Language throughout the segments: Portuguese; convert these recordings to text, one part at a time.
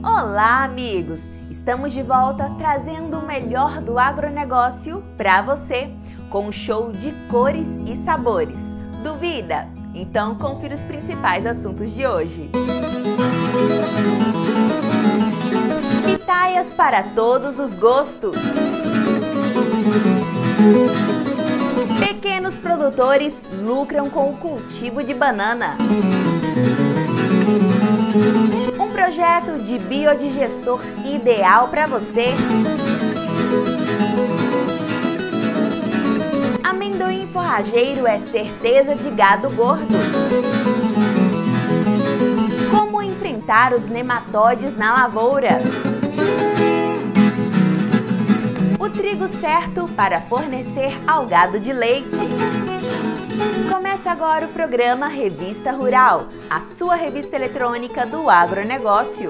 Olá, amigos! Estamos de volta trazendo o melhor do agronegócio para você, com um show de cores e sabores. Duvida? Então confira os principais assuntos de hoje. Pitaias para todos os gostos. Pequenos produtores lucram com o cultivo de banana. Um projeto de biodigestor ideal para você. Amendoim forrageiro é certeza de gado gordo. Como enfrentar os nematóides na lavoura. O trigo certo para fornecer ao gado de leite. Começa agora o programa Revista Rural, a sua revista eletrônica do agronegócio.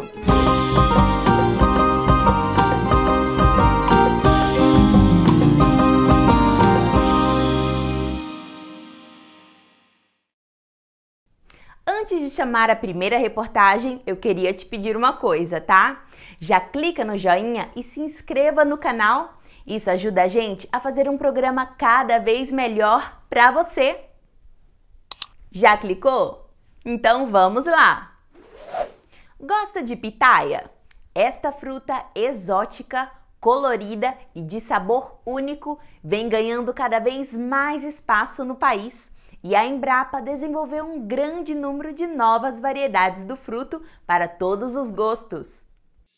Antes de chamar a primeira reportagem, eu queria te pedir uma coisa, tá? Já clica no joinha e se inscreva no canal. Isso ajuda a gente a fazer um programa cada vez melhor para você. Já clicou? Então vamos lá! Gosta de pitaia? Esta fruta exótica, colorida e de sabor único vem ganhando cada vez mais espaço no país. E a Embrapa desenvolveu um grande número de novas variedades do fruto para todos os gostos.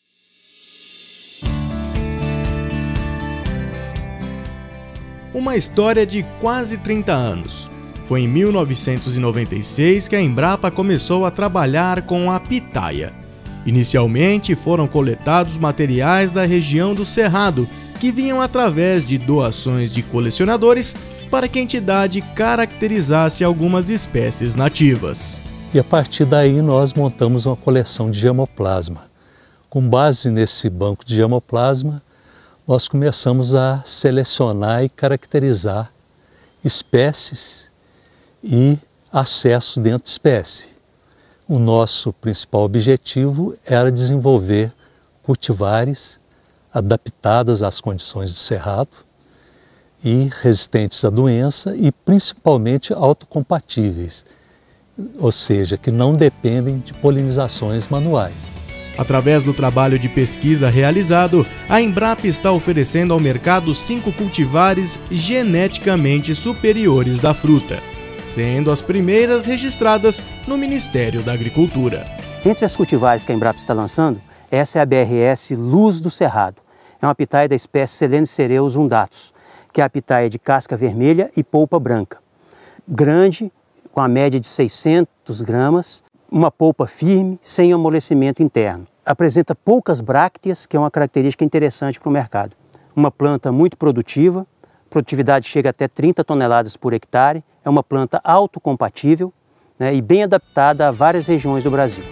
Uma história de quase 30 anos. Foi em 1996 que a Embrapa começou a trabalhar com a pitaia. Inicialmente foram coletados materiais da região do Cerrado, que vinham através de doações de colecionadores para que a entidade caracterizasse algumas espécies nativas. E a partir daí nós montamos uma coleção de germoplasma. Com base nesse banco de germoplasma, nós começamos a selecionar e caracterizar espécies e acessos dentro de espécie. O nosso principal objetivo era desenvolver cultivares adaptadas às condições do cerrado e resistentes à doença e principalmente autocompatíveis, ou seja, que não dependem de polinizações manuais. Através do trabalho de pesquisa realizado, a Embrapa está oferecendo ao mercado 5 cultivares geneticamente superiores da fruta, sendo as primeiras registradas no Ministério da Agricultura. Entre as cultivares que a Embrapa está lançando, essa é a BRS Luz do Cerrado. É uma pitaia da espécie Selencereus undatus, que é a pitaia de casca vermelha e polpa branca. Grande, com a média de 600 gramas, uma polpa firme, sem amolecimento interno. Apresenta poucas brácteas, que é uma característica interessante para o mercado. Uma planta muito produtiva, produtividade chega até 30 toneladas por hectare, é uma planta autocompatível, né, e bem adaptada a várias regiões do Brasil.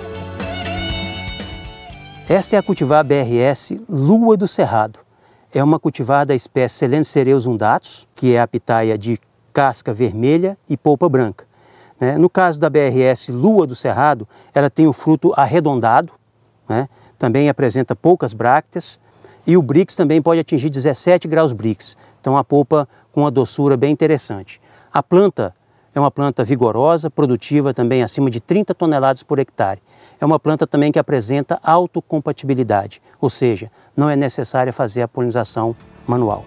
Esta é a cultivar BRS Lua do Cerrado. É uma cultivar da espécie Selencereus undatus, que é a pitaia de casca vermelha e polpa branca. No caso da BRS Lua do Cerrado, ela tem o fruto arredondado, também apresenta poucas brácteas e o Brix também pode atingir 17 graus Brix, então a polpa com uma doçura bem interessante. A planta é uma planta vigorosa, produtiva também acima de 30 toneladas por hectare. É uma planta também que apresenta autocompatibilidade, ou seja, não é necessária fazer a polinização manual.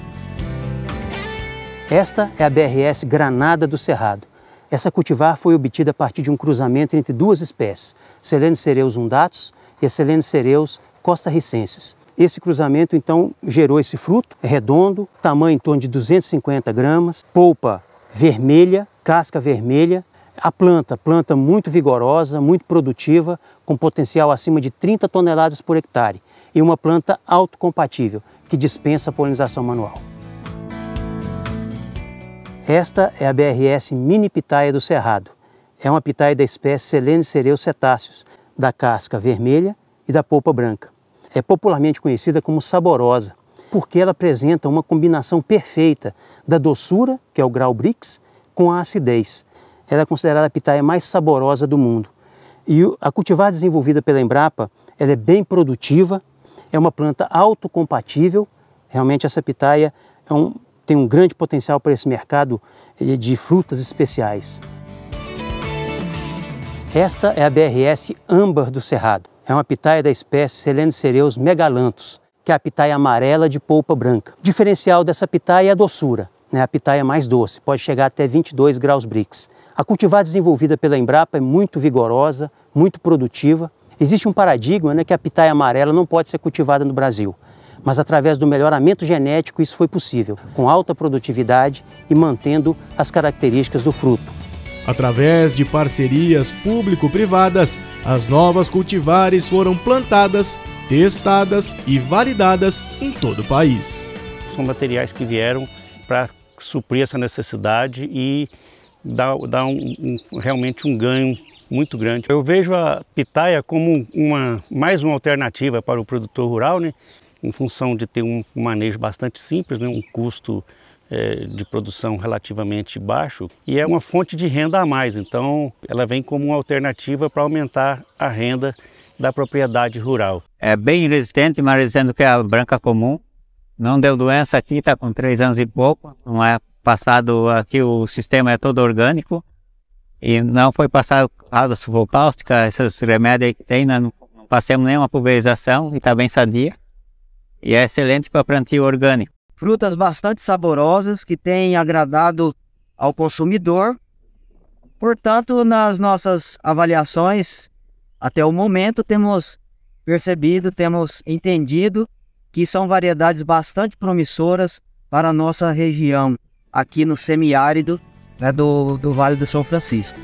Esta é a BRS Granada do Cerrado. Essa cultivar foi obtida a partir de um cruzamento entre duas espécies, Selencereus undatus e Selencereus costarricensis. Esse cruzamento, então, gerou esse fruto redondo, tamanho em torno de 250 gramas, polpa vermelha, casca vermelha. A planta muito vigorosa, muito produtiva, com potencial acima de 30 toneladas por hectare. E uma planta autocompatível, que dispensa a polinização manual. Esta é a BRS Mini Pitaia do Cerrado. É uma pitaia da espécie Selencereus cetáceos, da casca vermelha e da polpa branca. É popularmente conhecida como saborosa, porque ela apresenta uma combinação perfeita da doçura, que é o grau Brix, com a acidez. Ela é considerada a pitaia mais saborosa do mundo. E a cultivar desenvolvida pela Embrapa, ela é bem produtiva, é uma planta autocompatível. Realmente essa pitaia tem um grande potencial para esse mercado de frutas especiais. Esta é a BRS âmbar do Cerrado. É uma pitaia da espécie Selencereus megalanthus, que é a pitaia amarela de polpa branca. O diferencial dessa pitaia é a doçura, né? A pitaia mais doce, pode chegar até 22 graus Brix. A cultivar desenvolvida pela Embrapa é muito vigorosa, muito produtiva. Existe um paradigma, né, que a pitaia amarela não pode ser cultivada no Brasil, mas através do melhoramento genético isso foi possível, com alta produtividade e mantendo as características do fruto. Através de parcerias público-privadas, as novas cultivares foram plantadas, testadas e validadas em todo o país. São materiais que vieram para suprir essa necessidade e dar realmente um ganho muito grande. Eu vejo a pitaia como mais uma alternativa para o produtor rural, né? Em função de ter um manejo bastante simples, né? Um custo de produção relativamente baixo e é uma fonte de renda a mais. Então ela vem como uma alternativa para aumentar a renda da propriedade rural. É bem resistente, mais resistente do que a branca comum. Não deu doença aqui, está com 3 anos e pouco. Não é passado aqui, o sistema é todo orgânico. E não foi passado água sulfocáustica, esses remédios que tem, não passamos nenhuma pulverização e está bem sadia. E é excelente para plantio orgânico. Frutas bastante saborosas que têm agradado ao consumidor. Portanto, nas nossas avaliações, até o momento, temos percebido, temos entendido que são variedades bastante promissoras para a nossa região, aqui no semiárido, né, do Vale do São Francisco.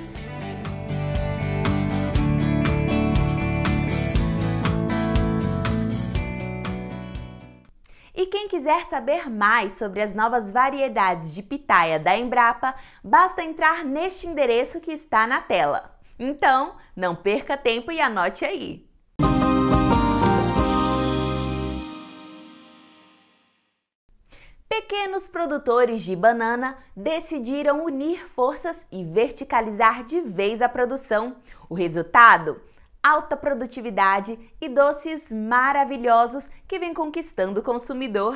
E quem quiser saber mais sobre as novas variedades de pitaia da Embrapa, basta entrar neste endereço que está na tela. Então, não perca tempo e anote aí! Pequenos produtores de banana decidiram unir forças e verticalizar de vez a produção. O resultado? Alta produtividade e doces maravilhosos que vêm conquistando o consumidor.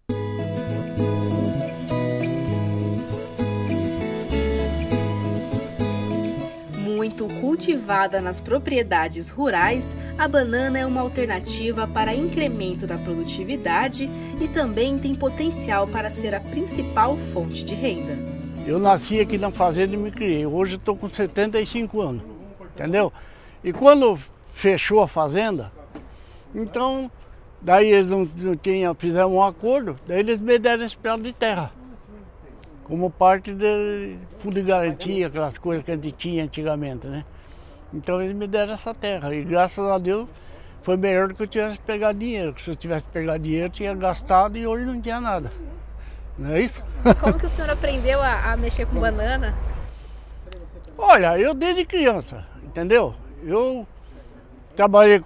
Muito cultivada nas propriedades rurais, a banana é uma alternativa para incremento da produtividade e também tem potencial para ser a principal fonte de renda. Eu nasci aqui na fazenda e me criei. Hoje estou com 75 anos, entendeu? E quando fechou a fazenda, então, daí eles fizeram um acordo, daí eles me deram esse pedaço de terra. Como parte de fundo de garantia, aquelas coisas que a gente tinha antigamente, né? Então eles me deram essa terra e graças a Deus foi melhor do que eu tivesse pegado dinheiro. Porque se eu tivesse pegado dinheiro eu tinha gastado e hoje não tinha nada. Não é isso? Como que o senhor aprendeu a mexer com banana? Olha, eu desde criança, entendeu? Eu trabalhei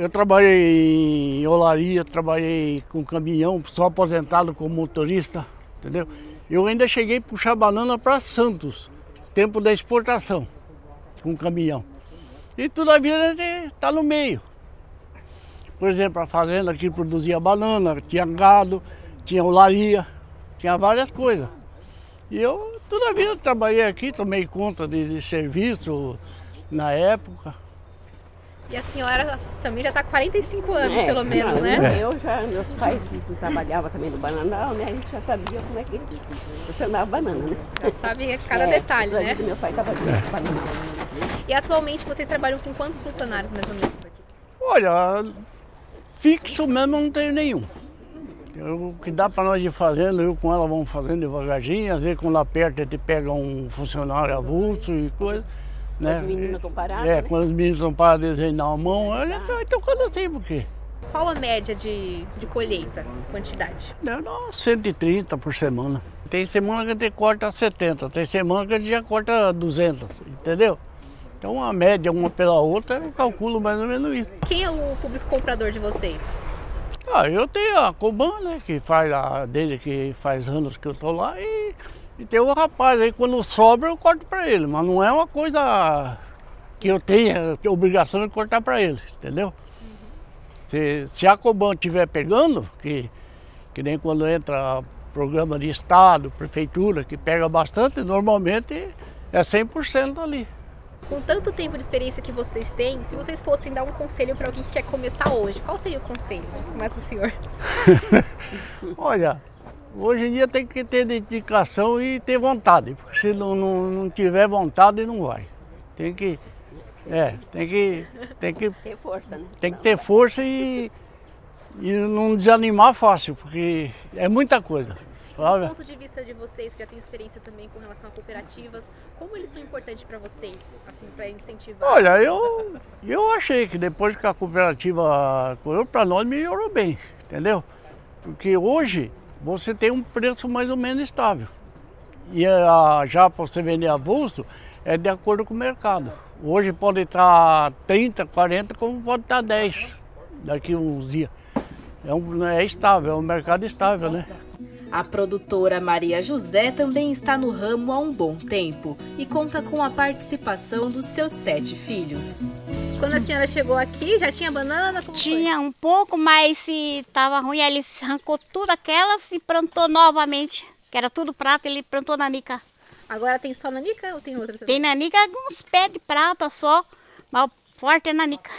em olaria, trabalhei com caminhão, sou aposentado como motorista, entendeu? Eu ainda cheguei a puxar banana para Santos, tempo da exportação, com caminhão. E toda a vida a gente está no meio. Por exemplo, a fazenda aqui produzia banana, tinha gado, tinha olaria, tinha várias coisas. E eu toda a vida trabalhei aqui, tomei conta de serviço na época. E a senhora também já está há 45 anos, pelo menos, né? Meus pais trabalhavam também no bananal, né? A gente já sabia como é que funcionava a banana, né? Já sabe cada detalhe, né? Meu pai estava no bananal. E atualmente vocês trabalham com quantos funcionários, mais ou menos, aqui? Olha, fixo mesmo eu não tenho nenhum. O que dá para nós ir fazendo, eu com ela vamos fazendo devagarzinho. Às vezes quando aperta a gente pega um funcionário avulso e coisa. Né? As meninas estão paradas, né? Quando as meninas estão paradas, desenhar a mão, a gente vai tocando assim, por quê? Qual a média de colheita, quantidade? Não, 130 por semana. Tem semana que a gente corta 70, tem semana que a gente já corta 200, entendeu? Então a média, uma pela outra, eu calculo mais ou menos isso. Quem é o público comprador de vocês? Eu tenho a Coban, né, que faz desde que faz anos que eu tô lá, e tem o rapaz aí, quando sobra eu corto para ele, mas não é uma coisa que eu tenho a obrigação de cortar para eles, entendeu? Se a Coban estiver pegando, que nem quando entra programa de estado, prefeitura, que pega bastante, normalmente é 100% ali. Com tanto tempo de experiência que vocês têm, se vocês fossem dar um conselho para alguém que quer começar hoje, qual seria o conselho? Começa o senhor. Olha, hoje em dia tem que ter dedicação e ter vontade, porque se não tiver vontade não vai. Tem que ter força, né? Tem que ter força e não desanimar fácil, porque é muita coisa. Do ponto de vista de vocês, que já têm experiência também com relação a cooperativas, como eles são importantes para vocês, assim, para incentivar? Olha, eu achei que depois que a cooperativa correu, para nós melhorou bem, entendeu? Porque hoje você tem um preço mais ou menos estável. E já para você vender avulso, é de acordo com o mercado. Hoje pode estar 30, 40, como pode estar 10 daqui a uns dias. É estável, é um mercado estável, né? A produtora Maria José também está no ramo há um bom tempo e conta com a participação dos seus 7 filhos. Quando a senhora chegou aqui, já tinha banana? Tinha um pouco, mas se estava ruim, ele arrancou tudo aquelas e plantou novamente. Que era tudo prata, ele plantou nanica. Agora tem só nanica ou tem outras? Tem nanica, uns pés de prata só, mas o forte é nanica.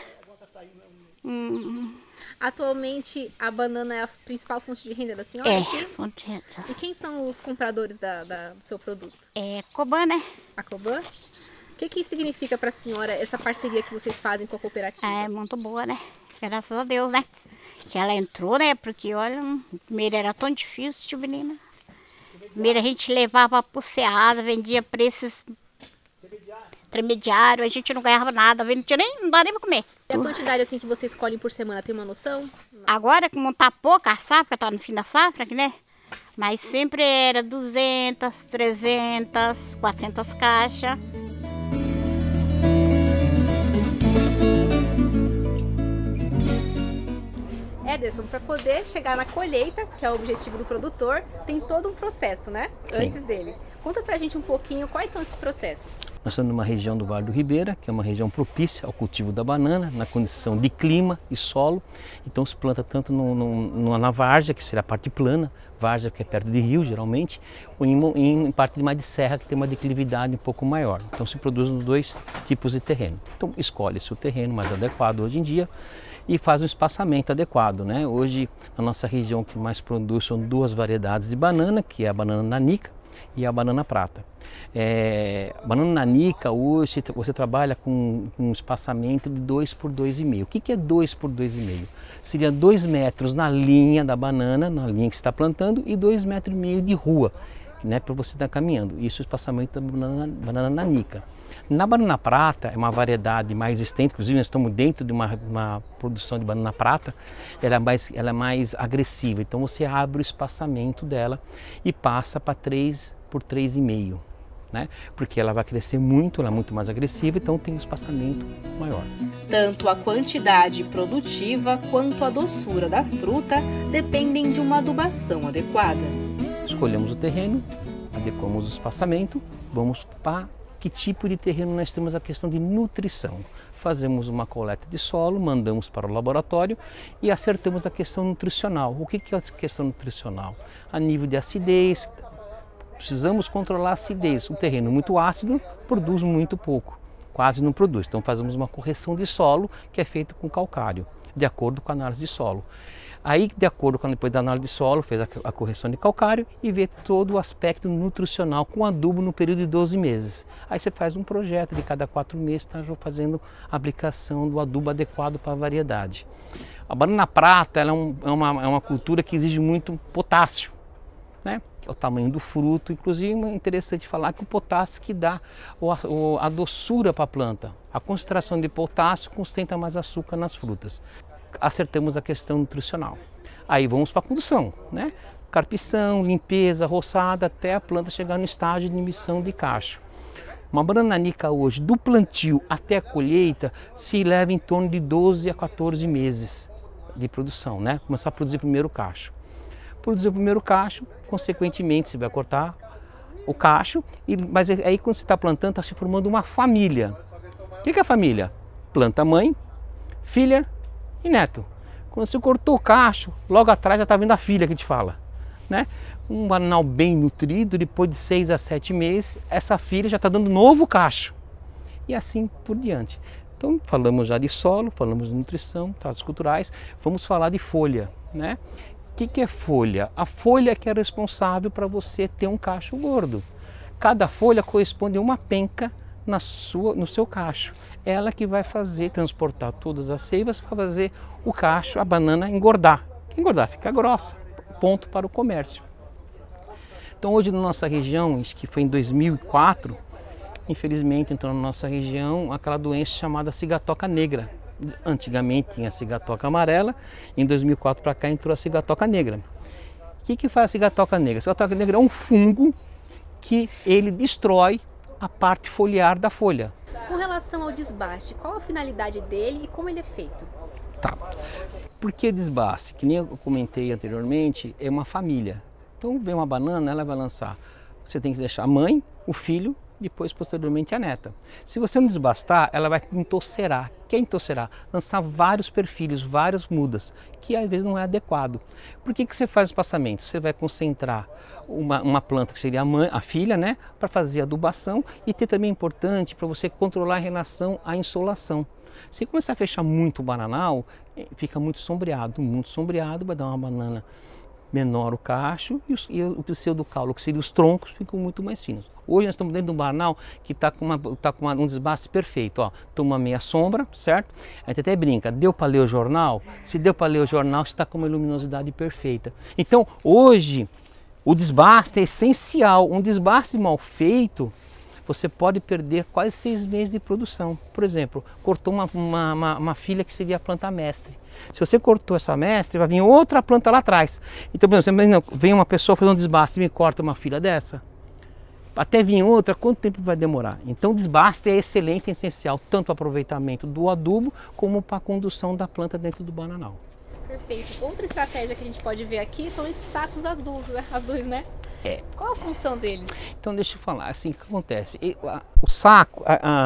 Atualmente a banana é a principal fonte de renda da senhora? É, fonte de renda. E quem são os compradores do seu produto? É Coban, né? A Coban? O que significa para a senhora essa parceria que vocês fazem com a cooperativa? É muito boa, né? Graças a Deus, né? Que ela entrou, né? Porque olha, primeiro era tão difícil, tio menina. Primeiro a gente levava pro Ceasa, vendia preços intermediário, a gente não ganhava nada, não dá nem pra comer. E a quantidade assim que vocês colhem por semana, tem uma noção? Não. Agora, como tá pouca a safra, tá no fim da safra, né? Mas sempre era 200, 300, 400 caixas. Ederson, para poder chegar na colheita, que é o objetivo do produtor, tem todo um processo, né? Sim. Antes dele. Conta pra gente um pouquinho quais são esses processos. Nós estamos numa região do Vale do Ribeira, que é uma região propícia ao cultivo da banana, na condição de clima e solo. Então se planta tanto na várzea, que será a parte plana, várzea que é perto de rio geralmente, ou em parte mais de serra, que tem uma declividade um pouco maior. Então se produz nos 2 tipos de terreno. Então escolhe-se o terreno mais adequado hoje em dia e faz um espaçamento adequado, né? Hoje na nossa região o que mais produz são 2 variedades de banana, que é a banana nanica e a banana prata. Banana nanica hoje você trabalha com um espaçamento de 2 por 2,5. O que é 2 por 2,5? Seria 2 metros na linha da banana, na linha que você está plantando, e 2,5 metros de rua, né, para você estar caminhando. Isso é o espaçamento da banana nanica. Na banana prata é uma variedade mais extensa, inclusive nós estamos dentro de uma produção de banana prata, ela é mais agressiva, então você abre o espaçamento dela e passa para 3 por 3,5, né? Porque ela vai crescer muito, ela é muito mais agressiva, então tem um espaçamento maior. Tanto a quantidade produtiva quanto a doçura da fruta dependem de uma adubação adequada. Escolhemos o terreno, adequamos o espaçamento, vamos para que tipo de terreno nós temos a questão de nutrição. Fazemos uma coleta de solo, mandamos para o laboratório e acertamos a questão nutricional. O que é a questão nutricional? A nível de acidez, precisamos controlar a acidez. O terreno muito ácido produz muito pouco, quase não produz. Então fazemos uma correção de solo que é feita com calcário, de acordo com a análise de solo. Aí, de acordo com depois da análise de solo, fez a correção de calcário e vê todo o aspecto nutricional com adubo no período de 12 meses. Aí você faz um projeto de cada 4 meses, está fazendo a aplicação do adubo adequado para a variedade. A banana prata ela é uma cultura que exige muito potássio, né? O tamanho do fruto, inclusive é interessante falar que o potássio que dá a doçura para a planta. A concentração de potássio sustenta mais açúcar nas frutas. Acertamos a questão nutricional. Aí vamos para a condução, né? Carpição, limpeza, roçada, até a planta chegar no estágio de emissão de cacho. Uma banana nanica hoje, do plantio até a colheita, se leva em torno de 12 a 14 meses de produção, né? Começar a produzir o primeiro cacho. Produzir o primeiro cacho, consequentemente você vai cortar o cacho, mas aí quando você está plantando está se formando uma família. O que é a família? Planta mãe, filha e neto. Quando você cortou o cacho, logo atrás já está vindo a filha que te fala, né? Um bananal bem nutrido, depois de 6 a 7 meses, essa filha já está dando novo cacho. E assim por diante. Então falamos já de solo, falamos de nutrição, tratos culturais, vamos falar de folha, né? O que é folha? A folha que é responsável para você ter um cacho gordo. Cada folha corresponde a uma penca no seu cacho. Ela que vai transportar todas as seivas para fazer o cacho, a banana engordar. Engordar, fica grossa, ponto para o comércio. Então hoje na nossa região, isso que foi em 2004, infelizmente entrou na nossa região aquela doença chamada cigatoca negra. Antigamente tinha a cigatoca amarela, em 2004 para cá entrou a cigatoca negra. O que faz a cigatoca negra? A cigatoca negra é um fungo que ele destrói a parte foliar da folha. Com relação ao desbaste, qual a finalidade dele e como ele é feito? Tá. Por que desbaste? Que nem eu comentei anteriormente, é uma família. Então vem uma banana, ela vai lançar. Você tem que deixar a mãe, o filho, depois posteriormente a neta. Se você não desbastar, ela vai entorcerar. O que é entorcerar? Lançar vários perfilhos, várias mudas, que às vezes não é adequado. Por que você faz o espaçamento? Você vai concentrar uma planta que seria a filha, né, para fazer adubação, e ter também importante para você controlar em relação à insolação. Se começar a fechar muito o bananal, fica muito sombreado vai dar uma banana menor o cacho e o pseudocaulo, que seria os troncos, ficam muito mais finos. Hoje nós estamos dentro de um bananal que está com um desbaste perfeito. Ó, toma meia sombra, certo? A gente até brinca, deu para ler o jornal? Se deu para ler o jornal, está com uma luminosidade perfeita. Então hoje o desbaste é essencial. Um desbaste mal feito, você pode perder quase 6 meses de produção. Por exemplo, cortou uma filha que seria a planta mestre. Se você cortou essa mestre, vai vir outra planta lá atrás. Então, por exemplo, vem uma pessoa fazer um desbaste e me corta uma filha dessa. Até vir outra, quanto tempo vai demorar? Então o desbaste é excelente e essencial, tanto para o aproveitamento do adubo, como para a condução da planta dentro do bananal. Perfeito. Outra estratégia que a gente pode ver aqui são esses sacos azuis, né? É. Qual a função dele? Então deixa eu falar, assim, o que acontece? O saco,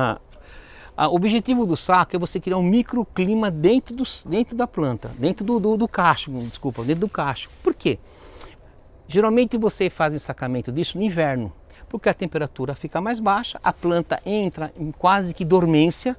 o objetivo do saco é você criar um microclima dentro da planta, dentro do cacho, dentro do cacho. Por quê? Geralmente você faz ensacamento disso no inverno, porque a temperatura fica mais baixa, a planta entra em quase dormência,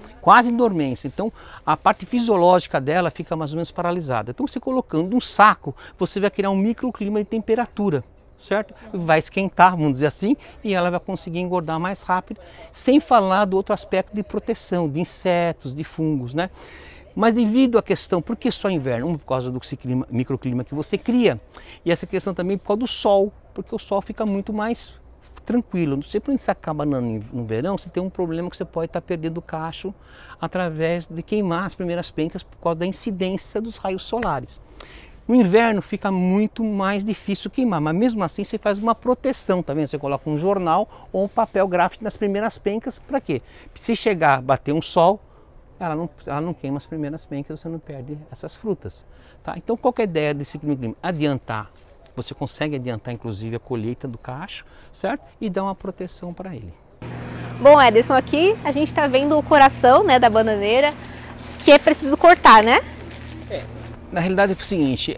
então a parte fisiológica dela fica mais ou menos paralisada. Então você colocando um saco, você vai criar um microclima de temperatura, certo? Vai esquentar, vamos dizer assim, e ela vai conseguir engordar mais rápido, sem falar do outro aspecto de proteção, de insetos, de fungos, né? Mas devido à questão, por que só inverno? Por causa do microclima que você cria, e essa questão também por causa do sol, porque o sol fica muito mais tranquilo. Você para ensacar banana no verão, você tem um problema que você pode estar perdendo o cacho através de queimar as primeiras pencas por causa da incidência dos raios solares. No inverno fica muito mais difícil queimar, mas mesmo assim você faz uma proteção, tá vendo? Você coloca um jornal ou um papel gráfico nas primeiras pencas, para quê? Se chegar, bater um sol, ela não queima as primeiras pencas, você não perde essas frutas, tá? Então qual que é a ideia desse clima? Adiantar. Você consegue adiantar inclusive a colheita do cacho, certo? E dar uma proteção para ele. Bom, Ederson, aqui a gente está vendo o coração, né, da bananeira, que é preciso cortar, né? Na realidade é o seguinte,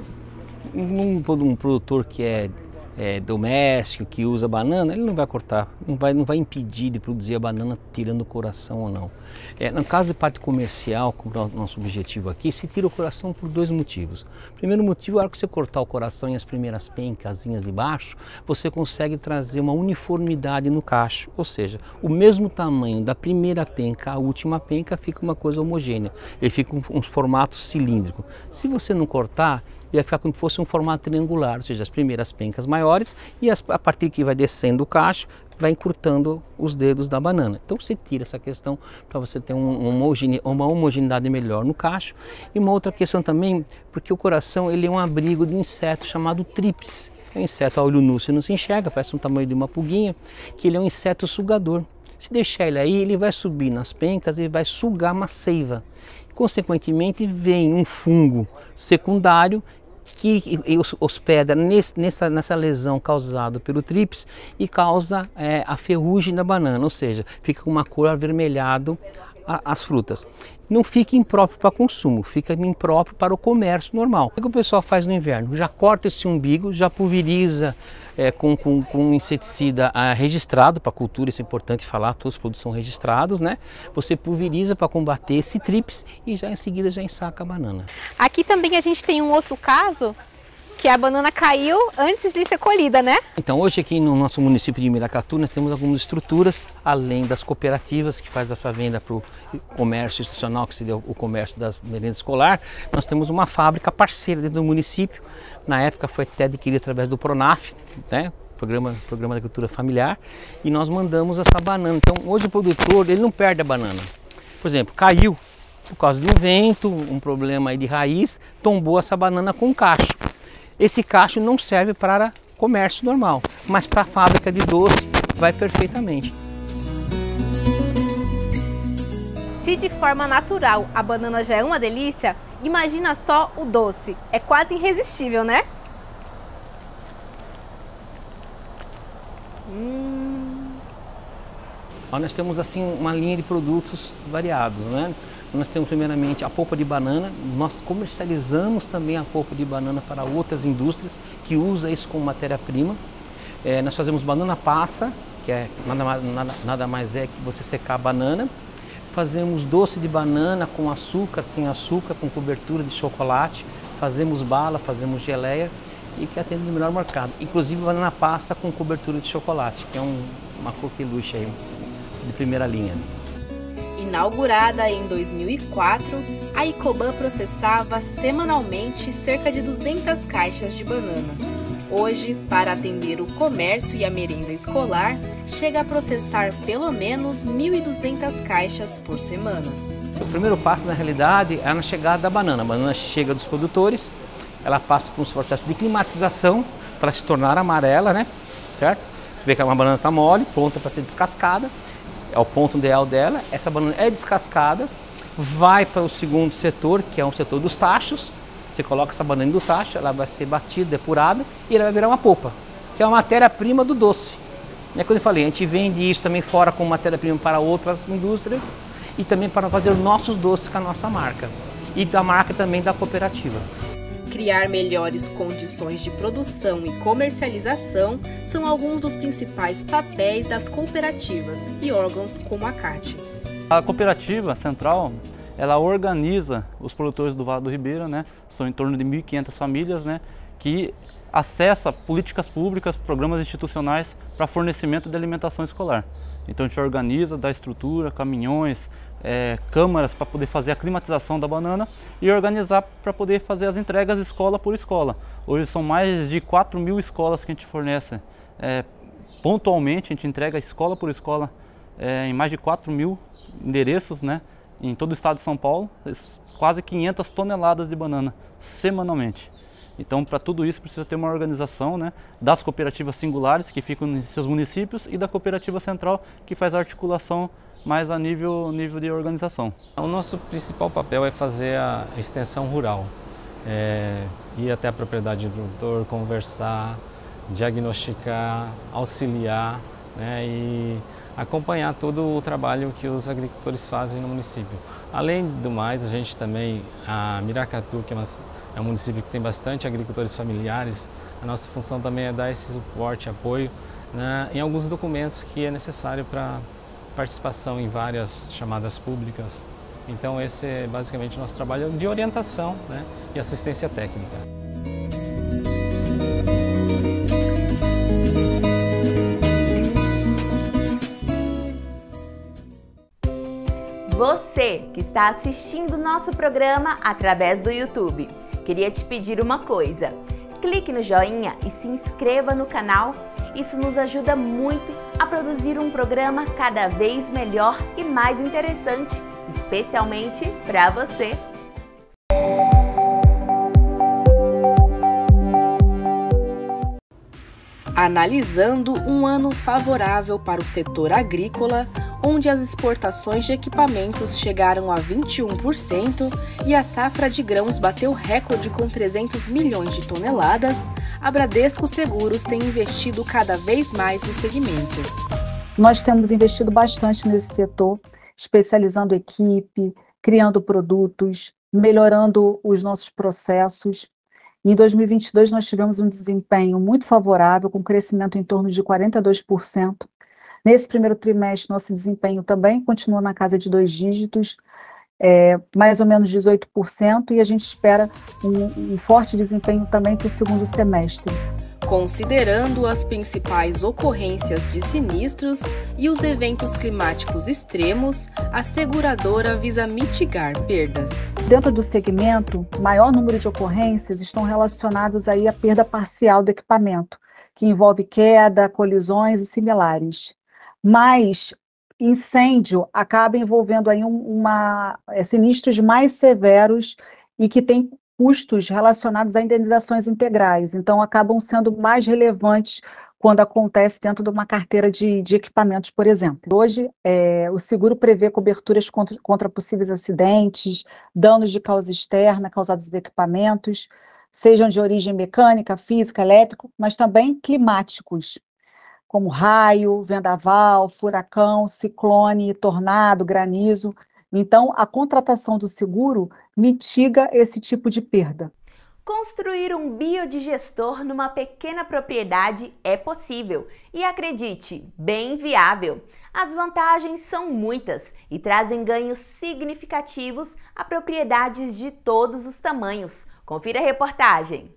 um produtor que é doméstico, que usa banana, ele não vai cortar, não vai impedir de produzir a banana tirando o coração ou não. No caso de parte comercial, como é o nosso objetivo aqui, se tira o coração por 2 motivos. Primeiro motivo, a hora que você cortar o coração e as primeiras pencasinhas de baixo, você consegue trazer uma uniformidade no cacho, ou seja, o mesmo tamanho da primeira penca à última penca fica uma coisa homogênea, ele fica um formato cilíndrico. Se você não cortar, ele vai ficar como se fosse um formato triangular, ou seja, as primeiras pencas maiores e a partir que vai descendo o cacho, vai encurtando os dedos da banana. Então você tira essa questão para você ter uma homogeneidade melhor no cacho. E uma outra questão também, porque o coração ele é um abrigo de um inseto chamado tríplice. É um inseto a olho nu, você não se enxerga, parece um tamanho de uma pulguinha, que ele é um inseto sugador. Se deixar ele aí, ele vai subir nas pencas e vai sugar uma seiva. Consequentemente, vem um fungo secundário que hospeda nessa lesão causada pelo TRIPS e causa a ferrugem da banana, ou seja, fica com uma cor avermelhado as frutas. Não fica impróprio para consumo, fica impróprio para o comércio normal. O que o pessoal faz no inverno? Já corta esse umbigo, já pulveriza com um inseticida registrado para cultura, isso é importante falar, todos os produtos são registrados, né? Você pulveriza para combater esse TRIPS e já em seguida já ensaca a banana. Aqui também a gente tem um outro caso, que a banana caiu antes de ser colhida, né? Então hoje aqui no nosso município de Miracatu nós temos algumas estruturas, além das cooperativas que faz essa venda para o comércio institucional, que seria o comércio das merendas escolar. Nós temos uma fábrica parceira dentro do município, na época foi até adquirida através do PRONAF, né? Programa da Agricultura Familiar, e nós mandamos essa banana. Então hoje o produtor ele não perde a banana. Por exemplo, caiu por causa de um vento, um problema aí de raiz, tombou essa banana com cacho. Esse cacho não serve para comércio normal, mas para a fábrica de doce vai perfeitamente. Se de forma natural a banana já é uma delícia, imagina só o doce. É quase irresistível, né? Nós temos assim uma linha de produtos variados, né? Nós temos primeiramente a polpa de banana, nós comercializamos também a polpa de banana para outras indústrias que usam isso como matéria-prima. Nós fazemos banana passa, que é nada mais é que você secar a banana. Fazemos doce de banana com açúcar, sem açúcar, com cobertura de chocolate. Fazemos bala, fazemos geleia e que atende no melhor mercado. Inclusive banana passa com cobertura de chocolate, que é uma coqueluche aí de primeira linha. Inaugurada em 2004, a Icoban processava semanalmente cerca de 200 caixas de banana. Hoje, para atender o comércio e a merenda escolar, chega a processar pelo menos 1.200 caixas por semana. O primeiro passo, na realidade, é na chegada da banana. A banana chega dos produtores, ela passa por um processo de climatização para se tornar amarela, né? Certo? Você vê que uma banana está mole, pronta para ser descascada. É o ponto ideal dela. Essa banana é descascada, vai para o segundo setor, que é um setor dos tachos. Você coloca essa banana do tacho, ela vai ser batida, depurada e ela vai virar uma polpa, que é uma matéria-prima do doce. Como eu falei, a gente vende isso também fora como matéria-prima para outras indústrias e também para fazer nossos doces com a nossa marca e da marca também da cooperativa. Criar melhores condições de produção e comercialização são alguns dos principais papéis das cooperativas e órgãos como a CAT. A cooperativa central, ela organiza os produtores do Vale do Ribeira, né? São em torno de 1.500 famílias, né? Que acessa políticas públicas, programas institucionais para fornecimento de alimentação escolar. Então a gente organiza, dá estrutura, caminhões, câmaras para poder fazer a climatização da banana e organizar para poder fazer as entregas escola por escola. Hoje são mais de 4.000 escolas que a gente fornece. Pontualmente a gente entrega escola por escola em mais de 4.000 endereços, né, em todo o estado de São Paulo, quase 500 toneladas de banana semanalmente. Então, para tudo isso precisa ter uma organização, né, das cooperativas singulares que ficam em seus municípios e da cooperativa central que faz a articulação mais a nível de organização. O nosso principal papel é fazer a extensão rural, ir até a propriedade do produtor, conversar, diagnosticar, auxiliar, né, e acompanhar todo o trabalho que os agricultores fazem no município. Além do mais, a gente também, a Miracatu, que é um município que tem bastante agricultores familiares, a nossa função também é dar esse suporte, apoio, né, em alguns documentos que é necessário para participação em várias chamadas públicas. Então esse é basicamente o nosso trabalho de orientação, né, e assistência técnica. Você que está assistindo nosso programa através do YouTube, queria te pedir uma coisa. Clique no joinha e se inscreva no canal. Isso nos ajuda muito a produzir um programa cada vez melhor e mais interessante, especialmente para você. Analisando um ano favorável para o setor agrícola, onde as exportações de equipamentos chegaram a 21% e a safra de grãos bateu recorde com 300 milhões de toneladas, a Bradesco Seguros tem investido cada vez mais no segmento. Nós temos investido bastante nesse setor, especializando equipe, criando produtos, melhorando os nossos processos. Em 2022, nós tivemos um desempenho muito favorável, com crescimento em torno de 42%. Nesse primeiro trimestre, nosso desempenho também continua na casa de 2 dígitos, mais ou menos 18%, e a gente espera um forte desempenho também para o segundo semestre. Considerando as principais ocorrências de sinistros e os eventos climáticos extremos, a seguradora visa mitigar perdas. Dentro do segmento, o maior número de ocorrências estão relacionados aí à perda parcial do equipamento, que envolve queda, colisões e similares. Mas incêndio acaba envolvendo aí sinistros mais severos e que tem custos relacionados a indenizações integrais, então acabam sendo mais relevantes quando acontece dentro de uma carteira de equipamentos, por exemplo. Hoje, o seguro prevê coberturas contra possíveis acidentes, danos de causa externa causados aos equipamentos, sejam de origem mecânica, física, elétrica, mas também climáticos, como raio, vendaval, furacão, ciclone, tornado, granizo. Então, a contratação do seguro mitiga esse tipo de perda. Construir um biodigestor numa pequena propriedade é possível e, acredite, bem viável. As vantagens são muitas e trazem ganhos significativos a propriedades de todos os tamanhos. Confira a reportagem.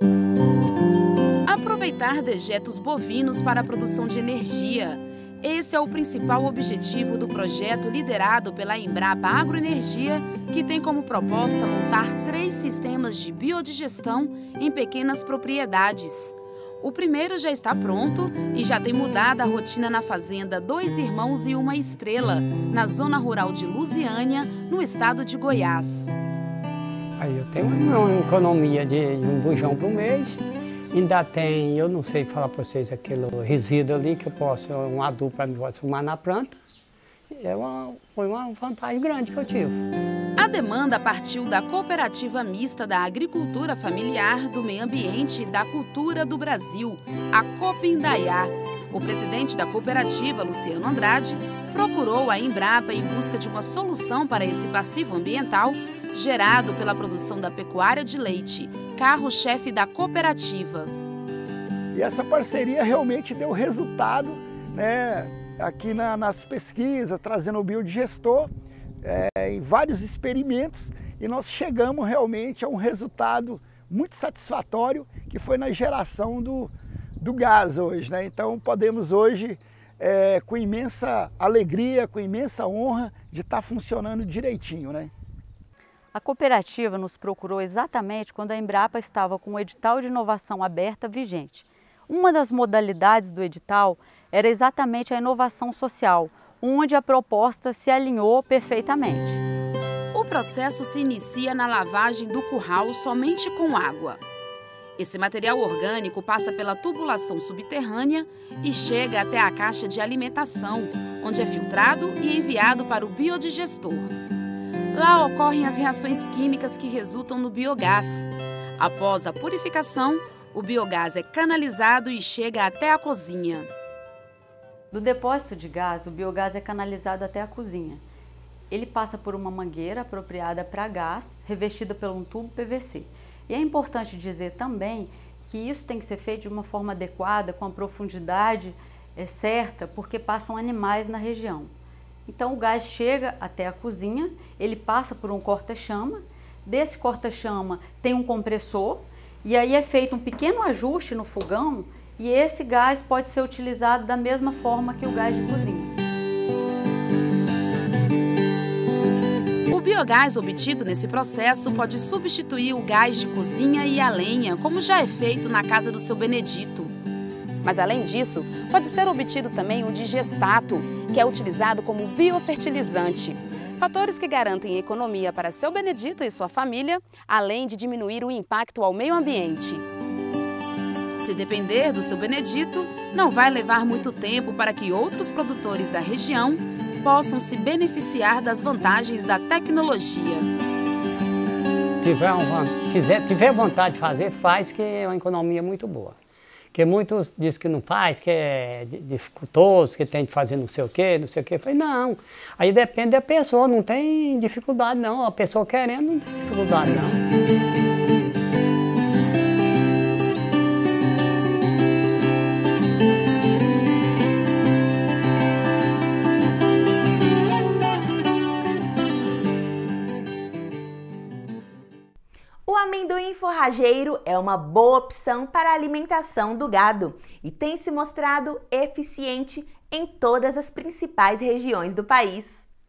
Aproveitar dejetos bovinos para a produção de energia. Esse é o principal objetivo do projeto liderado pela Embrapa Agroenergia, que tem como proposta montar 3 sistemas de biodigestão em pequenas propriedades. O primeiro já está pronto e já tem mudado a rotina na fazenda Dois Irmãos e Uma Estrela, na zona rural de Lusiânia, no estado de Goiás. Aí eu tenho uma economia de um bujão por mês. Ainda tem, eu não sei falar para vocês, aquele resíduo ali que eu posso, um adubo para me fumar na planta. Foi uma vantagem grande que eu tive. A demanda partiu da Cooperativa Mista da Agricultura Familiar, do Meio Ambiente e da Cultura do Brasil, a Copindaiá. O presidente da cooperativa, Luciano Andrade, procurou a Embrapa em busca de uma solução para esse passivo ambiental gerado pela produção da pecuária de leite, carro-chefe da cooperativa. E essa parceria realmente deu resultado, né, aqui nas pesquisas, trazendo o biodigestor, em vários experimentos, e nós chegamos realmente a um resultado muito satisfatório, que foi na geração do gás hoje, né? Então podemos hoje, com imensa alegria, com imensa honra, de estar funcionando direitinho, né? A cooperativa nos procurou exatamente quando a Embrapa estava com o edital de inovação aberta vigente. Uma das modalidades do edital era exatamente a inovação social, onde a proposta se alinhou perfeitamente. O processo se inicia na lavagem do curral somente com água. Esse material orgânico passa pela tubulação subterrânea e chega até a caixa de alimentação, onde é filtrado e enviado para o biodigestor. Lá ocorrem as reações químicas que resultam no biogás. Após a purificação, o biogás é canalizado e chega até a cozinha. Do depósito de gás, o biogás é canalizado até a cozinha. Ele passa por uma mangueira apropriada para gás, revestida por um tubo PVC. E é importante dizer também que isso tem que ser feito de uma forma adequada, com a profundidade certa, porque passam animais na região. Então o gás chega até a cozinha, ele passa por um corta-chama, desse corta-chama tem um compressor, e aí é feito um pequeno ajuste no fogão, e esse gás pode ser utilizado da mesma forma que o gás de cozinha. O biogás obtido nesse processo pode substituir o gás de cozinha e a lenha, como já é feito na casa do seu Benedito. Mas além disso, pode ser obtido também o digestato, que é utilizado como biofertilizante. Fatores que garantem economia para seu Benedito e sua família, além de diminuir o impacto ao meio ambiente. Se depender do seu Benedito, não vai levar muito tempo para que outros produtores da região possam se beneficiar das vantagens da tecnologia. Tiver vontade de fazer, faz, que é uma economia muito boa. Porque muitos dizem que não faz, que é dificultoso, que tem de fazer não sei o quê. Eu falei, não, aí depende da pessoa, não tem dificuldade não. A pessoa querendo não tem dificuldade não. O amendoim forrageiro é uma boa opção para a alimentação do gado e tem se mostrado eficiente em todas as principais regiões do país.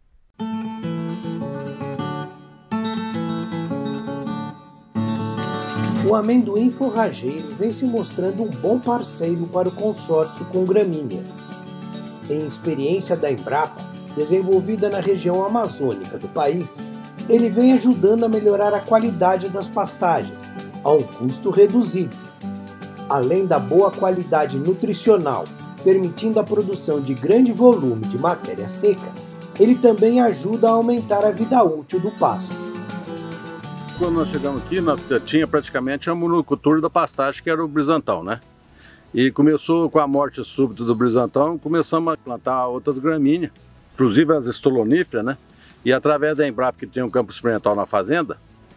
O amendoim forrageiro vem se mostrando um bom parceiro para o consórcio com gramíneas. Em experiência da Embrapa, desenvolvida na região amazônica do país, ele vem ajudando a melhorar a qualidade das pastagens, a um custo reduzido. Além da boa qualidade nutricional, permitindo a produção de grande volume de matéria seca, ele também ajuda a aumentar a vida útil do pasto. Quando nós chegamos aqui, nós tinha praticamente a monocultura da pastagem, que era o brisantão, né? E começou com a morte súbita do brisantão, começamos a plantar outras gramíneas, inclusive as estoloníferas, né? E através da Embrapa, que tem um campo experimental na fazenda,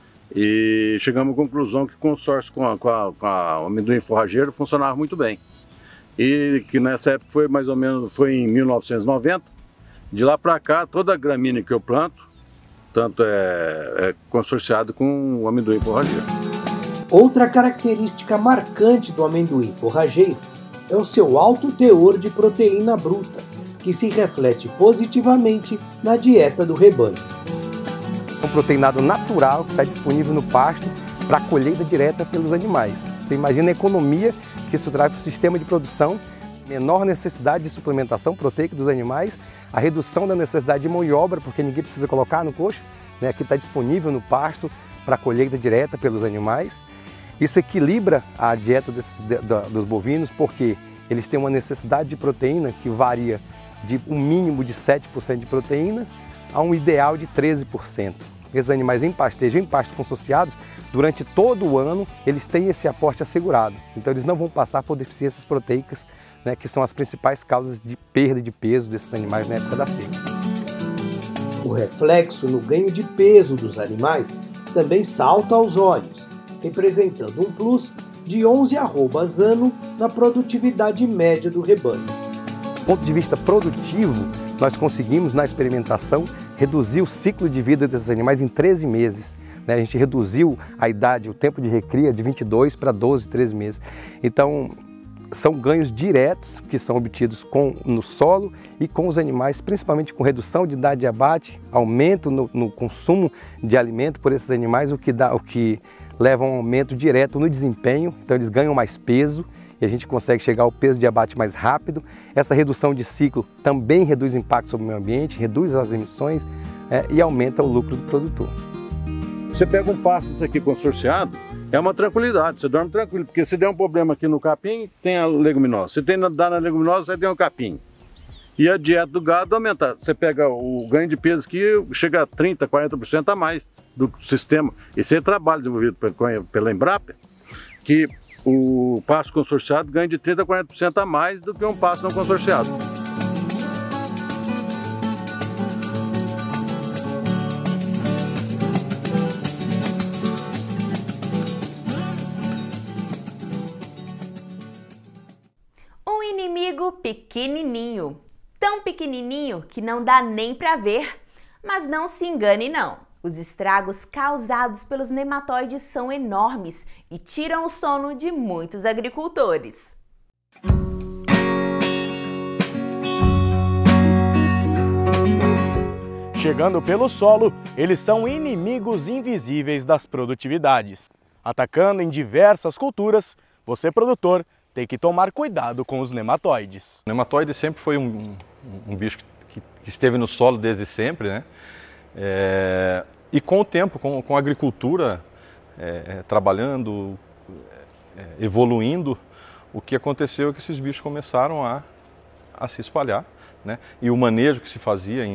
e chegamos à conclusão que o consórcio com o amendoim forrageiro funcionava muito bem. E que nessa época foi mais ou menos, foi em 1990, de lá para cá, toda a gramínea que eu planto, tanto é consorciado com o amendoim forrageiro. Outra característica marcante do amendoim forrageiro é o seu alto teor de proteína bruta, que se reflete positivamente na dieta do rebanho. É um proteinado natural que está disponível no pasto para colheita direta pelos animais. Você imagina a economia que isso traz para o sistema de produção, menor necessidade de suplementação proteica dos animais, a redução da necessidade de mão de obra, porque ninguém precisa colocar no coxo, né? Aqui está disponível no pasto para colheita direta pelos animais. Isso equilibra a dieta dos bovinos, porque eles têm uma necessidade de proteína que varia de um mínimo de 7% de proteína a um ideal de 13%. Esses animais em pastejo, em pastos consorciados, durante todo o ano, eles têm esse aporte assegurado. Então eles não vão passar por deficiências proteicas, né, que são as principais causas de perda de peso desses animais na época da seca. O reflexo no ganho de peso dos animais também salta aos olhos, representando um plus de 11 arrobas ano na produtividade média do rebanho. Do ponto de vista produtivo, nós conseguimos, na experimentação, reduzir o ciclo de vida desses animais em 13 meses. A gente reduziu a idade, o tempo de recria de 22 para 12, 13 meses. Então, são ganhos diretos que são obtidos no solo e com os animais, principalmente com redução de idade de abate, aumento no consumo de alimento por esses animais, o que leva a um aumento direto no desempenho. Então, eles ganham mais peso e a gente consegue chegar ao peso de abate mais rápido. Essa redução de ciclo também reduz o impacto sobre o meio ambiente, reduz as emissões e aumenta o lucro do produtor. Você pega um pasto desse aqui consorciado, é uma tranquilidade, você dorme tranquilo, porque se der um problema aqui no capim, tem a leguminosa. Se dá na leguminosa, você tem o capim. E a dieta do gado aumenta. Você pega o ganho de peso aqui, chega a 30%, 40% a mais do sistema. Esse é trabalho desenvolvido pela Embrapa, que o pasto consorciado ganha de 30% a 40% a mais do que um pasto não consorciado. Um inimigo pequenininho, tão pequenininho que não dá nem para ver, mas não se engane não. Os estragos causados pelos nematóides são enormes e tiram o sono de muitos agricultores. Chegando pelo solo, eles são inimigos invisíveis das produtividades. Atacando em diversas culturas, você, produtor, tem que tomar cuidado com os nematóides. O nematóide sempre foi um bicho que esteve no solo desde sempre, né? E com o tempo, com a agricultura trabalhando, evoluindo, o que aconteceu é que esses bichos começaram a se espalhar, né? E o manejo que se fazia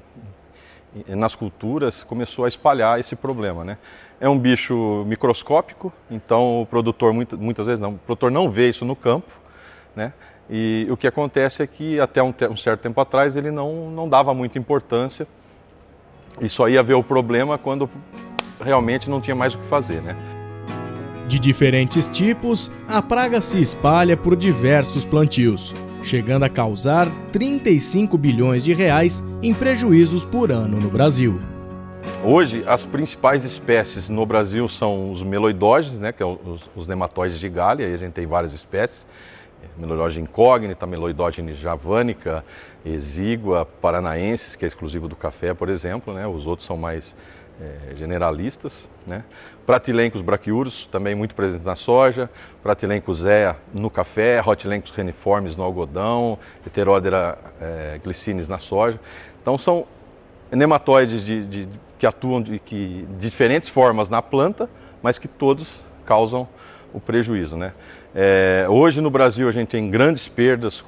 nas culturas começou a espalhar esse problema, né? É um bicho microscópico, então o produtor muitas vezes o produtor não vê isso no campo, né? E o que acontece é que até um certo tempo atrás ele não dava muita importância e só ia ver o problema quando realmente não tinha mais o que fazer, né? De diferentes tipos, a praga se espalha por diversos plantios, chegando a causar 35 bilhões de reais em prejuízos por ano no Brasil. Hoje, as principais espécies no Brasil são os meloidógenes, né, que são os nematóides de galha, aí a gente tem várias espécies. Meloidógene incógnita, meloidógene javânica, exígua, paranaensis, que é exclusivo do café, por exemplo, né? Os outros são mais generalistas, né? Pratilencos braquiurus, também muito presentes na soja, Pratilencos ea no café, Rotilencos reniformes no algodão, Heterodera glycinis na soja. Então são nematóides que atuam de diferentes formas na planta, mas que todos causam o prejuízo, né? Hoje no Brasil a gente tem grandes perdas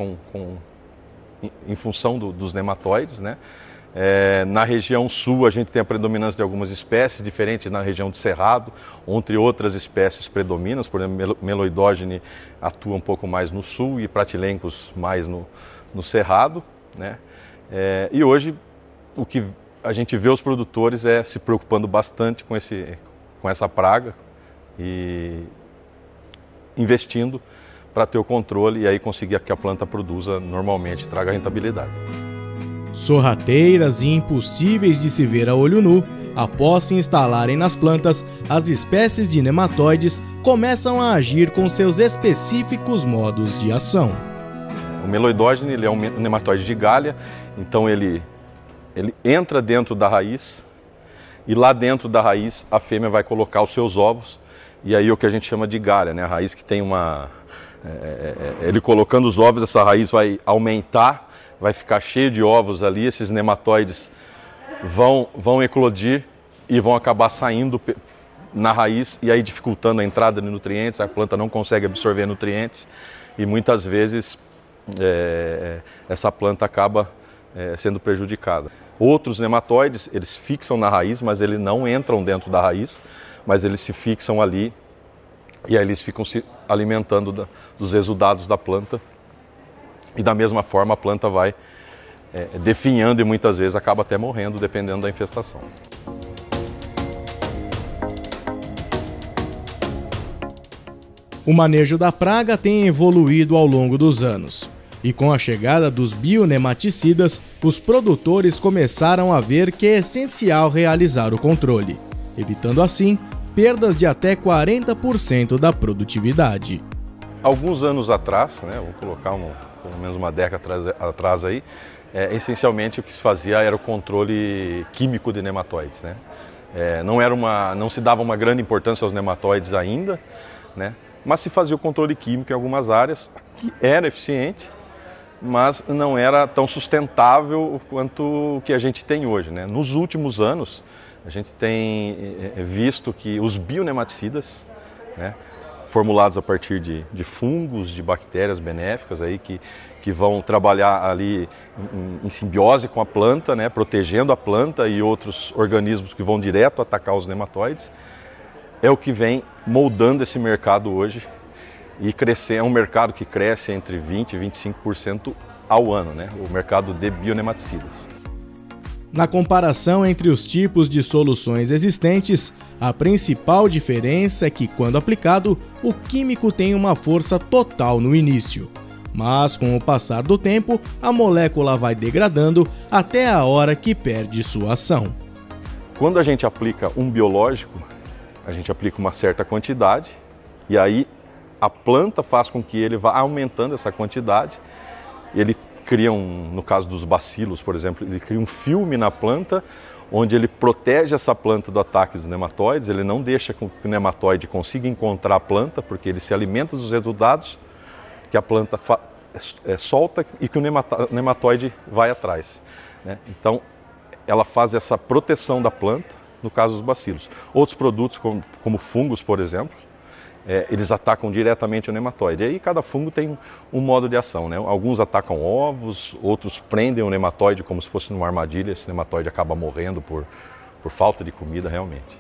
em função dos nematóides, né? Na região sul a gente tem a predominância de algumas espécies, diferente na região do Cerrado, entre outras espécies predominam, por exemplo, meloidógene atua um pouco mais no sul e Pratilencos mais no Cerrado, né? E hoje o que a gente vê os produtores se preocupando bastante com essa praga e investindo para ter o controle e aí conseguir que a planta produza normalmente, traga rentabilidade. Sorrateiras e impossíveis de se ver a olho nu, após se instalarem nas plantas, as espécies de nematóides começam a agir com seus específicos modos de ação. O meloidógene ele é um nematóide de galha, então ele entra dentro da raiz e lá dentro da raiz a fêmea vai colocar os seus ovos. E aí o que a gente chama de galha, né? A raiz que tem ele colocando os ovos, essa raiz vai aumentar, vai ficar cheio de ovos ali, esses nematóides vão eclodir e vão acabar saindo na raiz e aí dificultando a entrada de nutrientes, a planta não consegue absorver nutrientes e muitas vezes essa planta acaba sendo prejudicada. Outros nematóides, eles fixam na raiz, mas eles não entram dentro da raiz, mas eles se fixam ali e aí eles ficam se alimentando dos resultados da planta e da mesma forma a planta vai definhando e muitas vezes acaba até morrendo dependendo da infestação. O manejo da praga tem evoluído ao longo dos anos. E com a chegada dos bionematicidas, os produtores começaram a ver que é essencial realizar o controle, evitando assim perdas de até 40% da produtividade. Alguns anos atrás, né, vou colocar pelo menos uma década atrás aí, essencialmente o que se fazia era o controle químico de nematóides, né? Não se dava uma grande importância aos nematóides ainda, né? Mas se fazia o controle químico em algumas áreas, que era eficiente, mas não era tão sustentável quanto o que a gente tem hoje, né? Nos últimos anos, a gente tem visto que os bionematicidas, né, formulados a partir de fungos, de bactérias benéficas aí, que vão trabalhar ali em simbiose com a planta, né, protegendo a planta e outros organismos que vão direto atacar os nematóides, é o que vem moldando esse mercado hoje e é um mercado que cresce entre 20% e 25% ao ano, né, o mercado de bionematicidas. Na comparação entre os tipos de soluções existentes, a principal diferença é que, quando aplicado, o químico tem uma força total no início. Mas, com o passar do tempo, a molécula vai degradando até a hora que perde sua ação. Quando a gente aplica um biológico, a gente aplica uma certa quantidade e aí a planta faz com que ele vá aumentando essa quantidade. Ele cria no caso dos bacilos, por exemplo, ele cria um filme na planta, onde ele protege essa planta do ataque dos nematóides, ele não deixa que o nematóide consiga encontrar a planta, porque ele se alimenta dos resultados que a planta solta e que o nematóide vai atrás, né? Então, ela faz essa proteção da planta, no caso dos bacilos. Outros produtos, como fungos, por exemplo, eles atacam diretamente o nematóide. E aí cada fungo tem um modo de ação, né? Alguns atacam ovos, outros prendem o nematóide como se fosse numa armadilha, esse nematóide acaba morrendo por falta de comida realmente.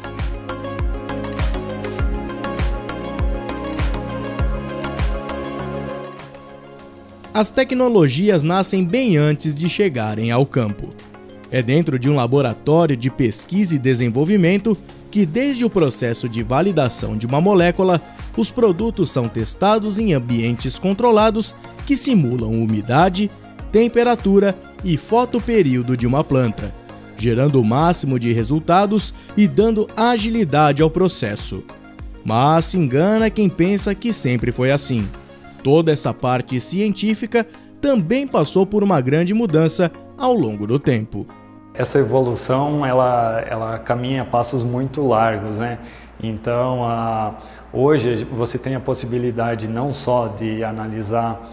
As tecnologias nascem bem antes de chegarem ao campo. É dentro de um laboratório de pesquisa e desenvolvimento que, desde o processo de validação de uma molécula, os produtos são testados em ambientes controlados que simulam umidade, temperatura e fotoperíodo de uma planta, gerando o máximo de resultados e dando agilidade ao processo. Mas se engana quem pensa que sempre foi assim. Toda essa parte científica também passou por uma grande mudança ao longo do tempo. Essa evolução, ela caminha a passos muito largos, né? Então, hoje você tem a possibilidade não só de analisar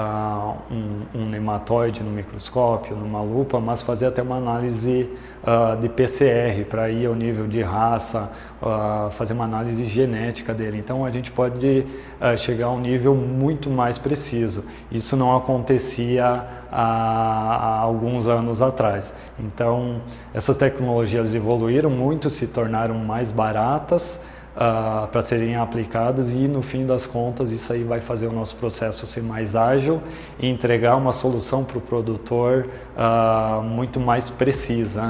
um nematóide no microscópio, numa lupa, mas fazer até uma análise de PCR para ir ao nível de raça, fazer uma análise genética dele. Então a gente pode chegar a um nível muito mais preciso. Isso não acontecia há alguns anos atrás. Então essas tecnologias evoluíram muito, se tornaram mais baratas para serem aplicadas e no fim das contas isso aí vai fazer o nosso processo ser mais ágil e entregar uma solução para o produtor muito mais precisa.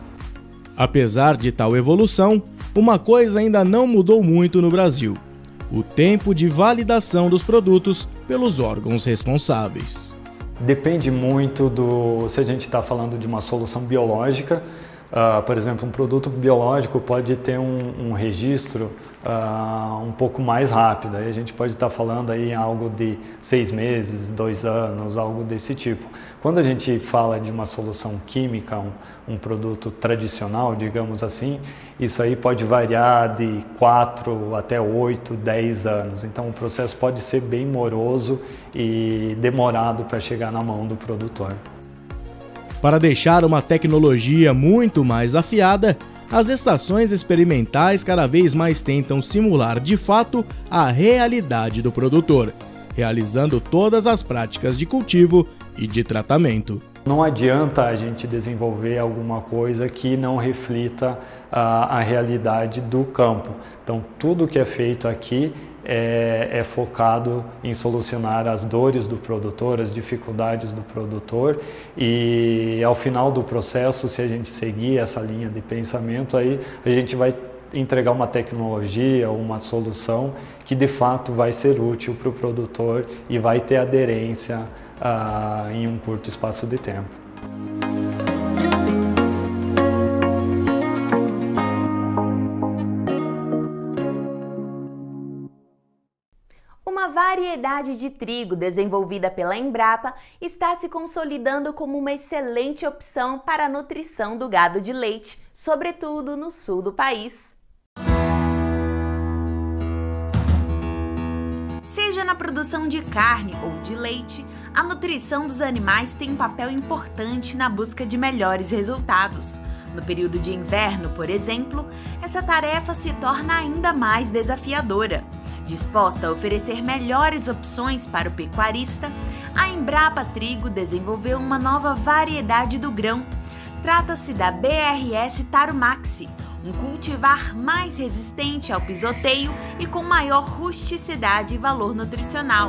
Apesar de tal evolução, uma coisa ainda não mudou muito no Brasil: o tempo de validação dos produtos pelos órgãos responsáveis. Depende muito se a gente está falando de uma solução biológica. Por exemplo, um produto biológico pode ter um registro um pouco mais rápido. Aí a gente pode estar falando aí em algo de 6 meses, 2 anos, algo desse tipo. Quando a gente fala de uma solução química, um produto tradicional, digamos assim, isso aí pode variar de 4 até 8, 10 anos. Então o processo pode ser bem moroso e demorado para chegar na mão do produtor. Para deixar uma tecnologia muito mais afiada, as estações experimentais cada vez mais tentam simular de fato a realidade do produtor, realizando todas as práticas de cultivo e de tratamento. Não adianta a gente desenvolver alguma coisa que não reflita a realidade do campo. Então tudo que é feito aqui é focado em solucionar as dores do produtor, as dificuldades do produtor, e ao final do processo, se a gente seguir essa linha de pensamento, aí a gente vai entregar uma tecnologia, uma solução que de fato vai ser útil para o produtor e vai ter aderência em um curto espaço de tempo. Uma variedade de trigo desenvolvida pela Embrapa está se consolidando como uma excelente opção para a nutrição do gado de leite, sobretudo no sul do país. Seja na produção de carne ou de leite, a nutrição dos animais tem um papel importante na busca de melhores resultados. No período de inverno, por exemplo, essa tarefa se torna ainda mais desafiadora. Disposta a oferecer melhores opções para o pecuarista, a Embrapa Trigo desenvolveu uma nova variedade do grão. Trata-se da BRS Tarumaxi, um cultivar mais resistente ao pisoteio e com maior rusticidade e valor nutricional.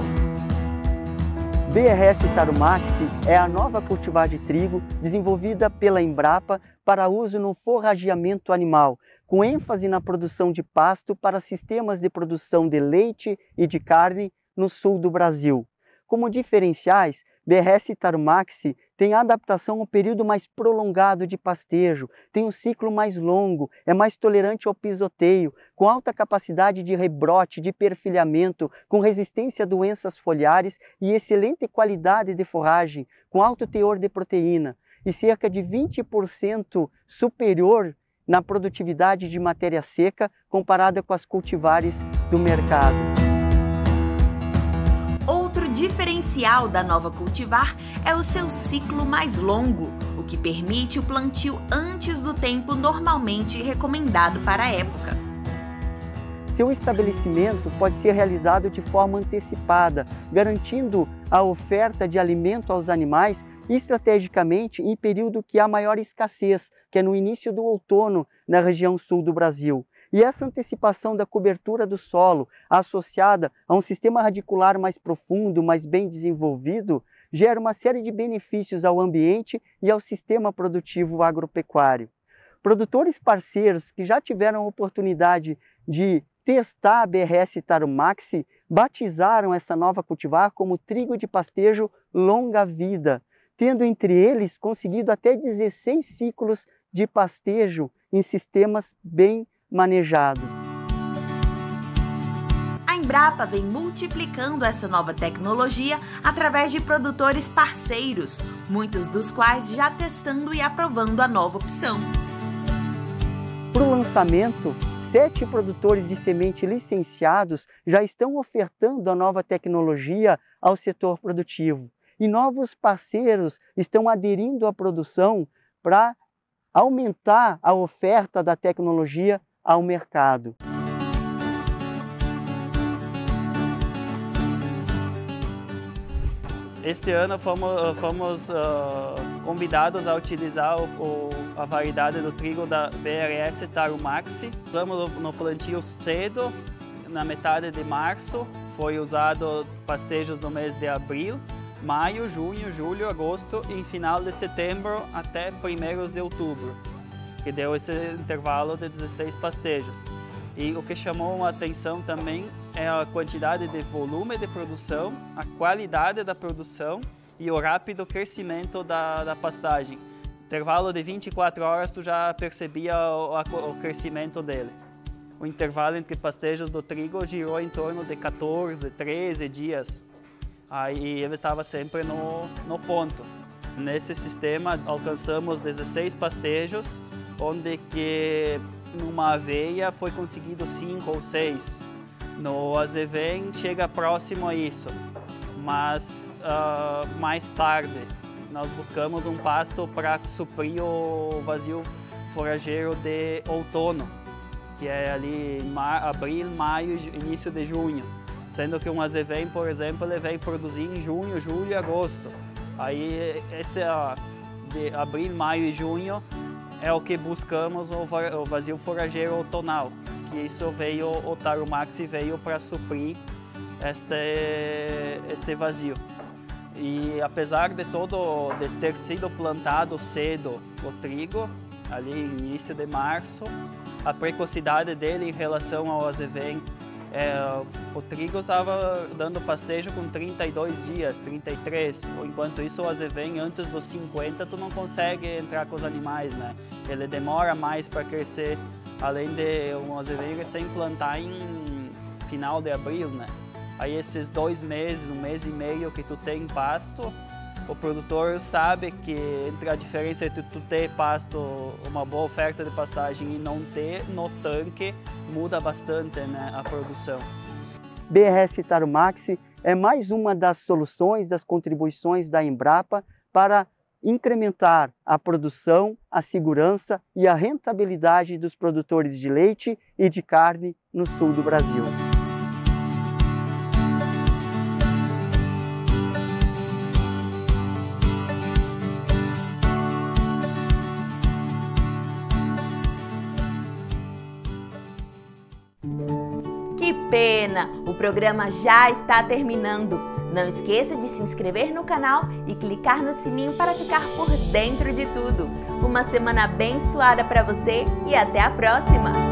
BRS Tarumaxi é a nova cultivar de trigo desenvolvida pela Embrapa para uso no forrageamento animal, com ênfase na produção de pasto para sistemas de produção de leite e de carne no sul do Brasil. Como diferenciais, BRS Tarumaxi tem adaptação ao período mais prolongado de pastejo, tem um ciclo mais longo, é mais tolerante ao pisoteio, com alta capacidade de rebrote, de perfilhamento, com resistência a doenças foliares e excelente qualidade de forragem, com alto teor de proteína e cerca de 20% superior na produtividade de matéria seca comparada com as cultivares do mercado. Outro diferencial da nova cultivar é o seu ciclo mais longo, o que permite o plantio antes do tempo normalmente recomendado para a época. seu estabelecimento pode ser realizado de forma antecipada, garantindo a oferta de alimento aos animais estrategicamente em período que há maior escassez, que é no início do outono na região sul do Brasil. E essa antecipação da cobertura do solo, associada a um sistema radicular mais profundo, mais bem desenvolvido, gera uma série de benefícios ao ambiente e ao sistema produtivo agropecuário. Produtores parceiros que já tiveram a oportunidade de testar a BRS Tarumaxi batizaram essa nova cultivar como trigo de pastejo longa vida, tendo entre eles conseguido até 16 ciclos de pastejo em sistemas bem manejados. A Embrapa vem multiplicando essa nova tecnologia através de produtores parceiros, muitos dos quais já testando e aprovando a nova opção. Para o lançamento, 7 produtores de semente licenciados já estão ofertando a nova tecnologia ao setor produtivo. E novos parceiros estão aderindo à produção para aumentar a oferta da tecnologia ao mercado. Este ano fomos convidados a utilizar a variedade do trigo da BRS Tarumaxi. Estamos no plantio cedo, na metade de março. Foi usado pastejos no mês de abril, maio, junho, julho, agosto e em final de setembro até 1º de outubro, que deu esse intervalo de 16 pastejos. E o que chamou a atenção também é a quantidade de volume de produção, a qualidade da produção e o rápido crescimento da pastagem. Intervalo de 24 horas tu já percebia o crescimento dele. O intervalo entre pastejos do trigo girou em torno de 14, 13 dias. Aí ele estava sempre no ponto. Nesse sistema alcançamos 16 pastejos, onde que numa aveia foi conseguido 5 ou 6. No azevém chega próximo a isso, mas mais tarde nós buscamos um pasto para suprir o vazio forageiro de outono, que é ali abril, maio, início de junho. Sendo que um azevém, por exemplo, ele vem produzir em junho, julho e agosto. Aí esse de abril, maio e junho é o que buscamos o vazio forageiro outonal, que isso veio, o Tarumaxi veio para suprir este vazio. E apesar de ter sido plantado cedo o trigo, ali início de março, a precocidade dele em relação ao azevém, o trigo estava dando pastejo com 32 dias, 33, enquanto isso o azevém antes dos 50 tu não consegue entrar com os animais, né? Ele demora mais para crescer, além de um azevém recém plantar em final de abril, né? Aí esses 2 meses, 1 mês e meio que tu tem pasto, o produtor sabe que entre a diferença entre tu ter pasto, uma boa oferta de pastagem e não ter no tanque, muda bastante, né, a produção. BRS Tarumaxi é mais uma das soluções, das contribuições da Embrapa para incrementar a produção, a segurança e a rentabilidade dos produtores de leite e de carne no sul do Brasil. Que pena! O programa já está terminando. Não esqueça de se inscrever no canal e clicar no sininho para ficar por dentro de tudo. Uma semana abençoada para você e até a próxima!